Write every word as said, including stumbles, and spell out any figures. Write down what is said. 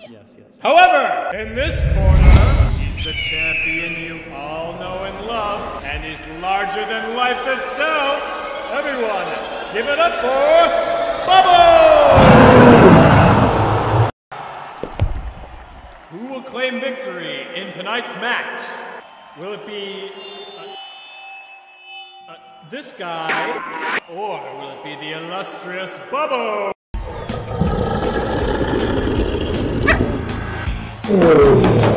Yes, yes. However, in this corner, he's the champion you all know and love, and he's larger than life itself. Everyone, give it up for Bubble! Who will claim victory in tonight's match? Will it be uh, uh, this guy, or will it be the illustrious Bubble? Oh.